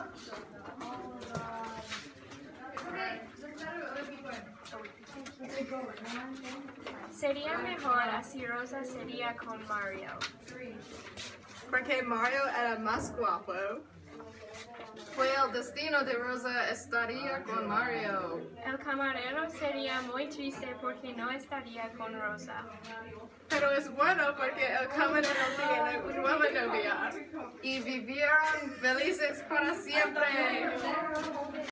Sería mejor así Rosa sería con Mario. Porque Mario era más guapo. Fue el destino de Rosa estaría con Mario. El camarero sería muy triste porque no estaría con Rosa. Pero es bueno porque el camarero tiene una nueva novia. Y vivieron felices para siempre.